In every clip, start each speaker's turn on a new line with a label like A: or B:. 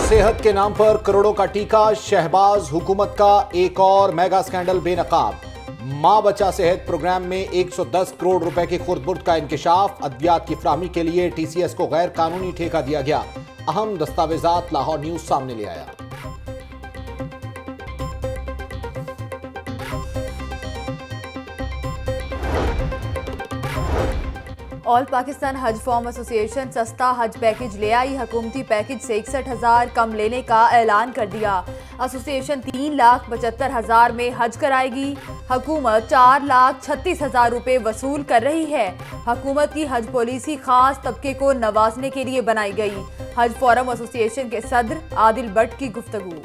A: सेहत के नाम पर करोड़ों का टीका, शहबाज हुकूमत का एक और मेगा स्कैंडल बेनकाब। मां बचा सेहत प्रोग्राम में 110 करोड़ रुपए के खुर्द-बुर्द का इंकशाफ। अद्वियात की फराहमी के लिए टीसीएस को गैर कानूनी ठेका दिया गया। अहम दस्तावेजात लाहौर न्यूज सामने ले आया।
B: ऑल पाकिस्तान हज फॉर्म एसोसिएशन सस्ता हज पैकेज ले आई। हुकूमती पैकेज से 61,000 कम लेने का ऐलान कर दिया। एसोसिएशन 3,75,000 में हज कराएगी। हुकूमत 4,36,000 रुपए वसूल कर रही है। हुकूमत की हज पॉलिसी खास तबके को नवाजने के लिए बनाई गई। हज फोरम एसोसिएशन के सदर आदिल भट्ट की गुफ्तगू।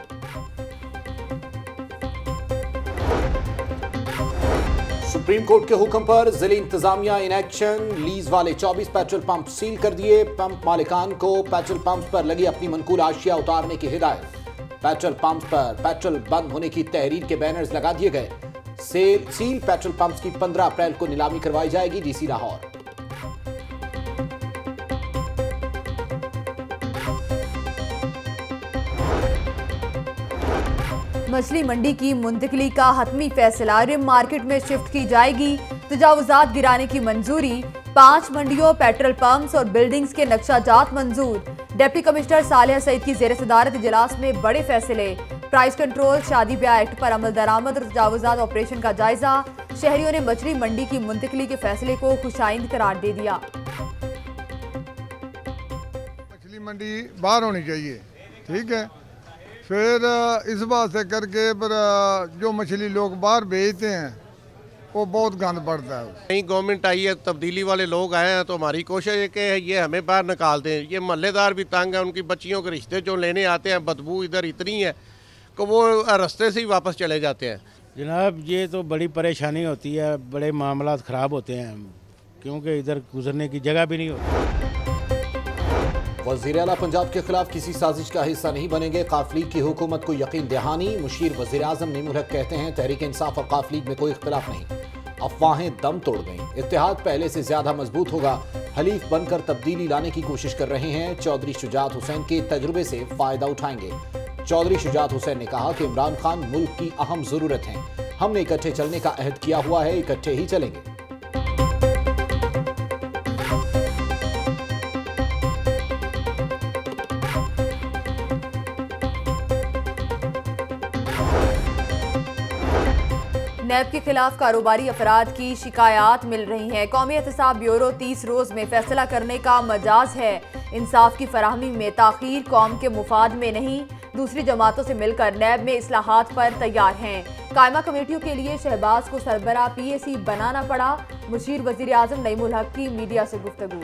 A: सुप्रीम कोर्ट के हुक्म पर जिले इंतजामिया इन एक्शन। लीज वाले 24 पेट्रोल पंप सील कर दिए। पंप मालिकान को पेट्रोल पंप पर लगी अपनी मनकूल आशिया उतारने की हिदायत। पेट्रोल पंप पर पेट्रोल बंद होने की तहरीर के बैनर्स लगा दिए गए। सील पेट्रोल पंप की 15 अप्रैल को नीलामी करवाई जाएगी। डीसी लाहौर।
B: मछली मंडी की मुंतकली का हतमी फैसला। रिम मार्केट में शिफ्ट की जाएगी। तजावुजात गिराने की मंजूरी। 5 मंडियों, पेट्रोल पंप्स और बिल्डिंग्स के नक्शाजात मंजूर। डिप्टी कमिश्नर सालिहा सईद की जेर सदारत इजलास में बड़े फैसले। प्राइस कंट्रोल, शादी ब्याह एक्ट पर अमल दरामद और तजावुजात ऑपरेशन का जायजा। शहरियों ने मछली मंडी की मुंतकली के फैसले को खुशाइंद करार दे दिया।
C: मछली मंडी बाहर होनी चाहिए, ठीक है। फिर इस बात से करके पर जो मछली लोग बाहर बेचते हैं वो बहुत गंद पड़ता है।
D: नई गवर्नमेंट आई है, तब्दीली वाले लोग आए हैं, तो हमारी कोशिश है कि ये हमें बाहर निकाल दें। ये मोहल्लेदार भी तंग हैं, उनकी बच्चियों के रिश्ते जो लेने आते हैं, बदबू इधर इतनी है कि वो रास्ते से ही वापस चले जाते हैं।
E: जनाब ये तो बड़ी परेशानी होती है, बड़े मामला ख़राब होते हैं क्योंकि इधर गुजरने की जगह भी नहीं होती।
A: वज़ीर आला पंजाब के खिलाफ किसी साजिश का हिस्सा नहीं बनेंगे। काफ लीग की हुकूमत को यकीन दहानी। मुशीर वज़ीर आज़म नईमुल हक कहते हैं तहरीक इंसाफ और काफ लीग में कोई इख्तिलाफ नहीं। अफवाहें दम तोड़ गईं। इत्तेहाद पहले से ज्यादा मजबूत होगा। हलीफ बनकर तब्दीली लाने की कोशिश कर रहे हैं। चौधरी शुजात हुसैन के तजुर्बे से फायदा उठाएंगे। चौधरी शुजात हुसैन ने कहा कि इमरान खान मुल्क की अहम जरूरत है। हमने इकट्ठे चलने का अहद किया हुआ है, इकट्ठे ही चलेंगे।
B: नैब के खिलाफ कारोबारी अफराद की शिकायत मिल रही हैं। कौमी एहतसाब ब्यूरो 30 रोज में फैसला करने का मजाज है। इंसाफ की फराहमी में ताखीर कौम के मुफाद में नहीं। दूसरी जमातों से मिलकर नैब में इस्लाहात पर तैयार हैं। कायमा कमेटियों के लिए शहबाज को सरबराह PAC बनाना पड़ा। मुशीर वजीर आजम नईमुल हक की मीडिया से गुफ्तगू।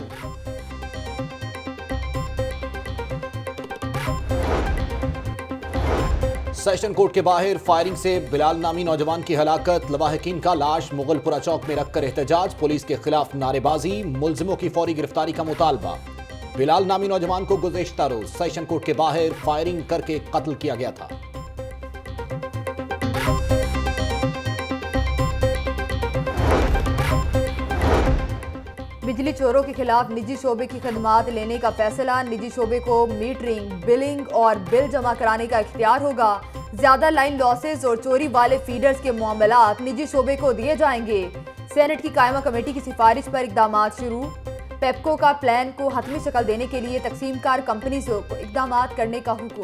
A: सेशन कोर्ट के बाहर फायरिंग से बिलाल नामी नौजवान की हलाकत। लवाहिकीन का लाश मुगलपुरा चौक में रखकर एहतजाज। पुलिस के खिलाफ नारेबाजी। मुलजिमों की फौरी गिरफ्तारी का मुतालबा। बिलाल नामी नौजवान को गुज़िश्ता रोज सेशन कोर्ट के बाहर फायरिंग करके कत्ल किया गया था।
B: बिजली चोरों के खिलाफ निजी शोबे की खदमात लेने का फैसला। निजी शोबे को मीटरिंग, बिलिंग और बिल जमा कराने का इख्तियार होगा। ज्यादा लाइन लॉसेस और चोरी वाले फीडर्स के मामलात निजी शोबे को दिए जाएंगे। सेनेट की कायमा कमेटी की सिफारिश पर इकदाम शुरू। पेप्को का प्लान को हतमी शक्ल देने के लिए तकसीमकार कंपनी से इकदाम करने का हुक्म।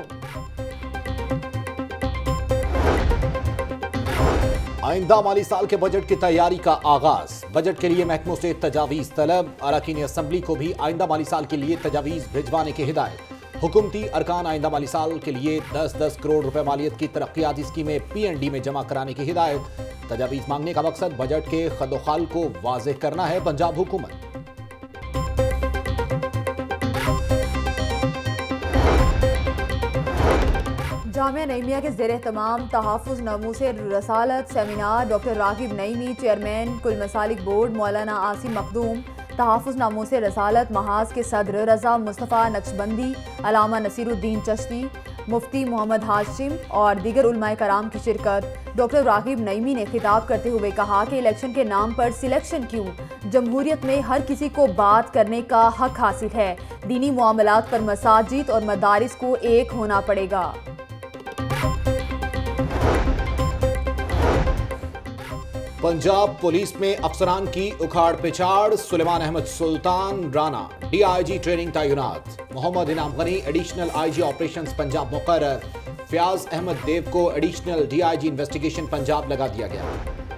A: आइंदा माली साल के बजट की तैयारी का आगाज। बजट के लिए महकमों से तजावीज तलब। अरकान असम्बली को भी आइंदा माली साल के लिए तजावीज भिजवाने की हिदायत। हुकूमती अरकान आइंदा माली साल के लिए 10-10 करोड़ रुपए मालियत की तरक्याती स्कीमें PND में जमा कराने की हिदायत। तजावीज मांगने का मकसद बजट के खदोखाल को वाज़ेह करना है। पंजाब हुकूमत।
B: जामिया नईमिया के ज़ेर एहतमाम तहफ़्फ़ुज़ नमूसे रसालत seminar. Doctor Raghib Naeemi chairman कुल मसालिक बोर्ड, मौलाना आसिम मखदूम तहफ़्फ़ुज़नामों से रसालत महाज के सदर रज़ा मुस्तफ़ा नक्शबंदी, अलामा नसीरुद्दीन चिश्ती, मुफ्ती मोहम्मद हाशिम और दीगर उलमाए कराम की शिरकत। डॉक्टर रागिब नईमी ने खिताब करते हुए कहा कि इलेक्शन के नाम पर सिलेक्शन क्यों? जमहूरियत में हर किसी को बात करने का हक हासिल है। दीनी मामलात पर मसाजिद और मदारिस को एक होना पड़ेगा।
A: पंजाब पुलिस में अफसरान की उखाड़ पिछाड़, सुलेमान अहमद सुल्तान राना डीआईजी ट्रेनिंग तैनात, Muhammad Inam Ghani additional IG operations Punjab मुकर्रर, फयाज अहमद देव को एडिशनल डीआईजी इन्वेस्टिगेशन पंजाब लगा दिया गया।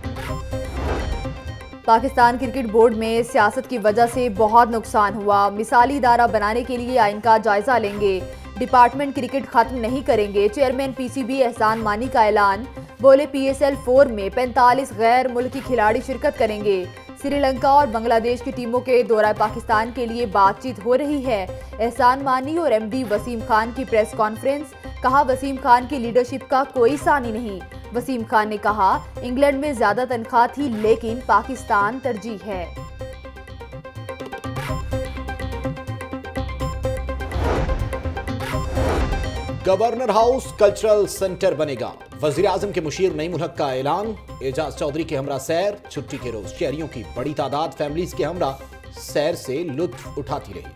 B: पाकिस्तान क्रिकेट बोर्ड में सियासत की वजह से बहुत नुकसान हुआ। मिसाली इदारा बनाने के लिए आइन का जायजा लेंगे। डिपार्टमेंट क्रिकेट खत्म नहीं करेंगे। चेयरमैन पीसीबी एहसान मानी का ऐलान। बोले PSL 4 में 45 गैर मुल्की खिलाड़ी शिरकत करेंगे। श्रीलंका और बांग्लादेश की टीमों के दौरा पाकिस्तान के लिए बातचीत हो रही है। एहसान मानी और MD वसीम खान की प्रेस कॉन्फ्रेंस। कहा वसीम खान की लीडरशिप का कोई सानी नहीं। वसीम खान ने कहा इंग्लैंड में ज्यादा तनख्वाह थी लेकिन पाकिस्तान तरजीह है।
A: गवर्नर हाउस कल्चरल सेंटर बनेगा। वजीर आजम के मुशीर नईम उल हक का ऐलान। एजाज चौधरी के हमरा सैर। छुट्टी के रोज शहरियों की बड़ी तादाद फैमिलीज के हमरा सैर से लुत्फ उठाती रही।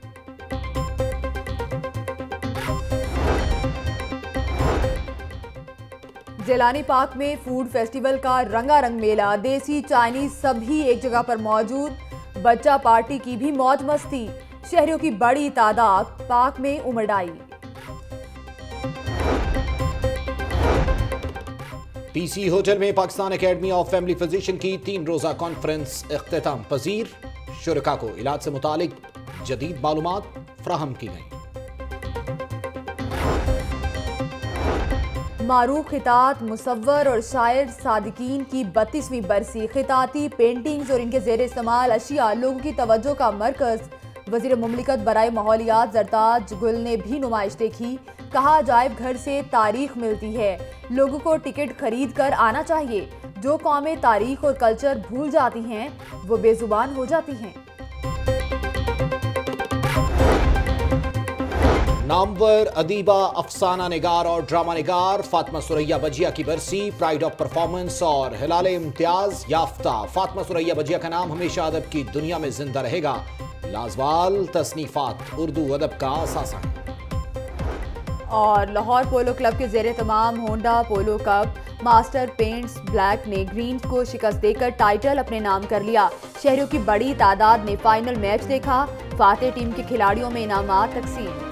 B: जेलानी पार्क में फूड फेस्टिवल का रंगारंग मेला। देसी चाइनीज सभी एक जगह पर मौजूद। बच्चा पार्टी की भी मौज मस्ती। शहरियों की बड़ी तादाद पार्क में उमड़ आई।
A: PC होटल में Pakistan academy of family physician की 3 रोजा कॉन्फ्रेंस इख्तिताम पजीर। शुरका को इलाज से मुतालिक जदीद मालूमात फराहम की गई।
B: मारूफ खितात मुसव्वर और शायर सादिकीन की 32वीं बरसी। खिताती पेंटिंग्स और इनके जेर इस्तेमाल अशिया लोगों की तवज्जो का मरकज। वजीर मुमलिकत बराए माहौलियात जरताज गुल ने भी नुमाइश देखी। कहा अजायब घर से तारीख मिलती है। लोगों को टिकट खरीद कर आना चाहिए। जो कौमें तारीख और कल्चर भूल जाती हैं वो बेजुबान हो जाती हैं।
A: नामवर अदीबा, अफसाना निगार और ड्रामा निगार फातिमा सुरैया बजिया की बरसी। प्राइड ऑफ परफॉर्मेंस और हिलाले इम्तियाज याफ्ता। फातिमा सुरैया बजिया का नाम हमेशा अदब की दुनिया में जिंदा रहेगा। लाजवाल तसनीफात उर्दू अदब का असासा है।
B: और लाहौर पोलो क्लब के जेर तमाम Honda polo cup master paints black ने ग्रीन को शिकस्त देकर टाइटल अपने नाम कर लिया। शहरियों की बड़ी तादाद ने फाइनल मैच देखा। फातेह टीम के खिलाड़ियों में इनामात तकसीम।